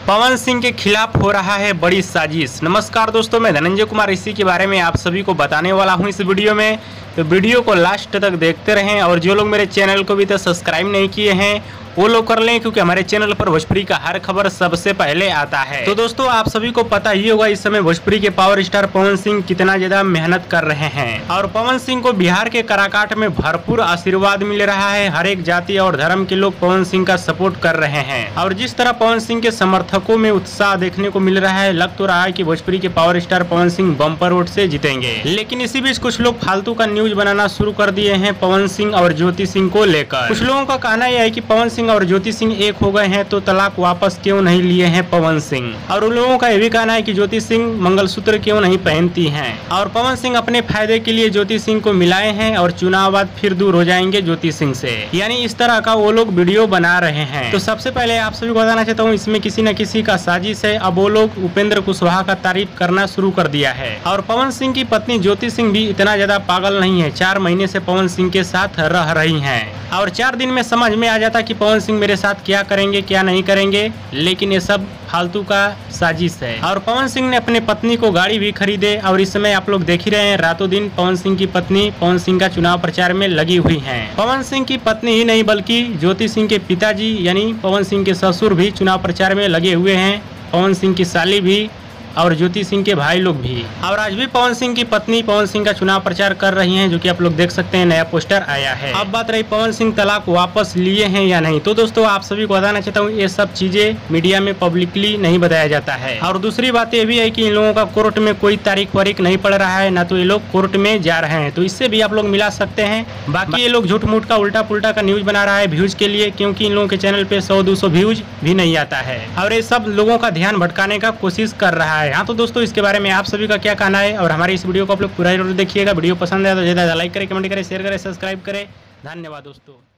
पवन सिंह के खिलाफ हो रहा है बड़ी साजिश। नमस्कार दोस्तों, मैं धनंजय कुमार इसी के बारे में आप सभी को बताने वाला हूं इस वीडियो में। तो वीडियो को लास्ट तक देखते रहें और जो लोग मेरे चैनल को अभी तक सब्सक्राइब नहीं किए हैं वो लोग कर लें, क्योंकि हमारे चैनल पर भोजपुरी का हर खबर सबसे पहले आता है। तो दोस्तों, आप सभी को पता ही होगा इस समय भोजपुरी के पावर स्टार पवन सिंह कितना ज्यादा मेहनत कर रहे हैं और पवन सिंह को बिहार के काराकाट में भरपूर आशीर्वाद मिल रहा है। हर एक जाति और धर्म के लोग पवन सिंह का सपोर्ट कर रहे हैं और जिस तरह पवन सिंह के समर्थकों में उत्साह देखने को मिल रहा है, लग तो रहा है कि भोजपुरी के power star Pawan Singh bumper vote से जीतेंगे। लेकिन इसी बीच कुछ लोग फालतू का न्यूज बनाना शुरू कर दिए हैं पवन सिंह और ज्योति सिंह को लेकर। कुछ लोगों का कहना यह है कि पवन सिंह और ज्योति सिंह एक हो गए हैं तो तलाक वापस क्यों नहीं लिए हैं पवन सिंह, और उन लोगों का यह भी कहना है कि ज्योति सिंह मंगलसूत्र क्यों नहीं पहनती हैं और पवन सिंह अपने फायदे के लिए ज्योति सिंह को मिलाए हैं और चुनाव बाद फिर दूर हो जाएंगे ज्योति सिंह से। यानी इस तरह का वो लोग वीडियो बना रहे हैं। तो सबसे पहले आप सभी को बताना चाहता हूँ, इसमें किसी न किसी का साजिश है। अब वो लोग उपेंद्र कुशवाहा का तारीफ करना शुरू कर दिया है और पवन सिंह की पत्नी ज्योति सिंह भी इतना ज्यादा पागल नहीं है। 4 महीने से पवन सिंह के साथ रह रही हैं और 4 दिन में समझ में आ जाता कि पवन सिंह मेरे साथ क्या करेंगे क्या नहीं करेंगे, लेकिन ये सब फालतू का साजिश है। और पवन सिंह ने अपने पत्नी को गाड़ी भी खरीदे और इस समय आप लोग देख ही रहे हैं, रातों दिन पवन सिंह की पत्नी पवन सिंह का चुनाव प्रचार में लगी हुई हैं। पवन सिंह की पत्नी ही नहीं बल्कि ज्योति सिंह के पिताजी यानी पवन सिंह के ससुर भी चुनाव प्रचार में लगे हुए हैं, पवन सिंह की साली भी और ज्योति सिंह के भाई लोग भी। और आज भी पवन सिंह की पत्नी पवन सिंह का चुनाव प्रचार कर रही हैं, जो कि आप लोग देख सकते हैं, नया पोस्टर आया है। अब बात रही पवन सिंह तलाक वापस लिए हैं या नहीं, तो दोस्तों आप सभी को बताना चाहता हूँ ये सब चीजें मीडिया में पब्लिकली नहीं बताया जाता है। और दूसरी बात ये भी है कि इन लोगों का कोर्ट में कोई तारीख वारीख नहीं पड़ रहा है, ना तो ये लोग कोर्ट में जा रहे हैं, तो इससे भी आप लोग मिला सकते हैं। बाकी ये लोग झूठ मूठ का उल्टा पुल्टा का न्यूज बना रहा है व्यूज के लिए, क्योंकि इन लोगों के चैनल पे 100-200 व्यूज भी नहीं आता है और ये सब लोगों का ध्यान भटकाने का कोशिश कर रहा है। हाँ तो दोस्तों, इसके बारे में आप सभी का क्या कहना है और हमारे इस वीडियो को आप लोग पूरा जरूर देखिएगा। वीडियो पसंद है तो ज़्यादा लाइक करें, कमेंट करें, शेयर करें, सब्सक्राइब करें। धन्यवाद दोस्तों।